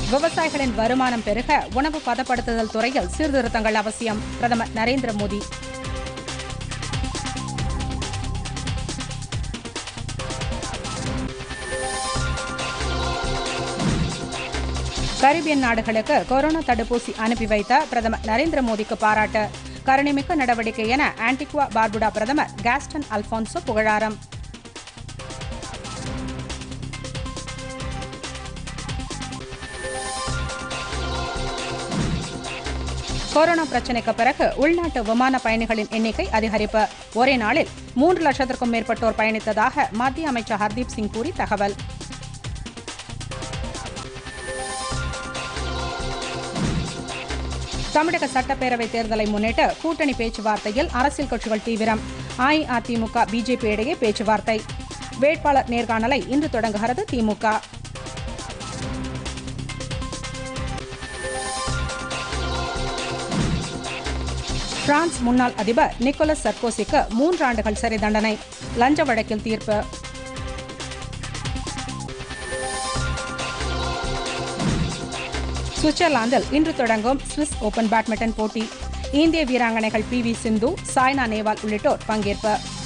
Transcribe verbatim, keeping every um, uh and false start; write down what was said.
விவசாயிகளின் வருமானம் பெருக உணவு பதப்படுத்துதல் துறையில் சீர்திருத்தங்கள் அவசியம். பிரதமர் நரேந்திர மோடி. கரீபியன் நாடுகளுக்கு கொரோனா தடுப்பூசி அனுப்பி வைத்த பிரதமர் நரேந்திர மோடிக்கு பாராட்டு. கருணைமிக்க நடவடிக்கை என ஆன்டிகுவா பார்புடா பிரதமர் காஸ்டன் அல்ஃபான்சோ புகழாரம். கொரோனா பிரச்சினைக்கு பிறகு உள்நாட்டு விமான பயணிகளின் எண்ணிக்கை அதிகரிப்பு. ஒரே நாளில் மூன்று லட்சத்திற்கும் மேற்பட்டோர் பயணித்ததாக மத்திய அமைச்சர் ஹர்தீப் சிங் பூரி தகவல். தமிழக சட்டப்பேரவைத் தேர்தலை முன்னிட்டு கூட்டணி பேச்சுவார்த்தையில் அரசியல் கட்சிகள் தீவிரம். அஇஅதிமுக பிஜேபி இடையே பேச்சுவார்த்தை. வேட்பாளர் நேர்காணலை இன்று தொடங்குகிறது திமுக. பிரான்ஸ் முன்னாள் அதிபர் நிக்கோலஸ் சர்கோசிக்கு மூன்று ஆண்டுகள் சிறை தண்டனை. லஞ்ச வழக்கில் தீர்ப்பு. சுவிட்சர்லாந்தில் இன்று தொடங்கும் சுவிஸ் ஓபன் பேட்மிண்டன் போட்டி. இந்திய வீராங்கனைகள் பி வி சிந்து, சாய்னா நேவால் உள்ளிட்டோர் பங்கேற்பு.